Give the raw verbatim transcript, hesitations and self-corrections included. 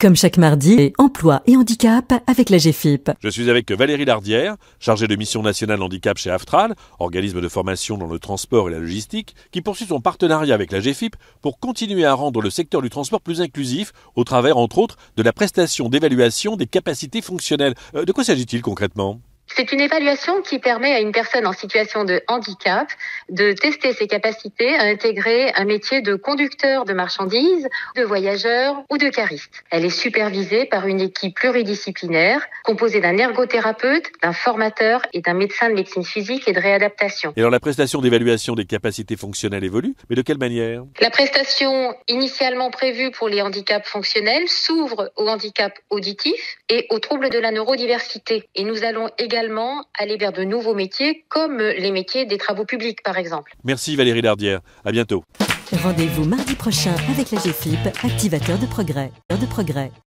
Comme chaque mardi, emploi et handicap avec la G F I P. Je suis avec Valérie Lardière, chargée de mission nationale handicap chez Aftral, organisme de formation dans le transport et la logistique, qui poursuit son partenariat avec la G F I P pour continuer à rendre le secteur du transport plus inclusif, au travers, entre autres, de la prestation d'évaluation des capacités fonctionnelles. Euh, de quoi s'agit-il concrètement ? C'est une évaluation qui permet à une personne en situation de handicap de tester ses capacités à intégrer un métier de conducteur de marchandises, de voyageur ou de cariste. Elle est supervisée par une équipe pluridisciplinaire composée d'un ergothérapeute, d'un formateur et d'un médecin de médecine physique et de réadaptation. Et alors la prestation d'évaluation des capacités fonctionnelles évolue, mais de quelle manière ? La prestation initialement prévue pour les handicaps fonctionnels s'ouvre au handicap auditif et aux troubles de la neurodiversité. Et nous allons également également aller vers de nouveaux métiers comme les métiers des travaux publics par exemple. Merci Valérie Lardière, à bientôt. Rendez-vous mardi prochain avec la G F I P, activateur de progrès. De progrès.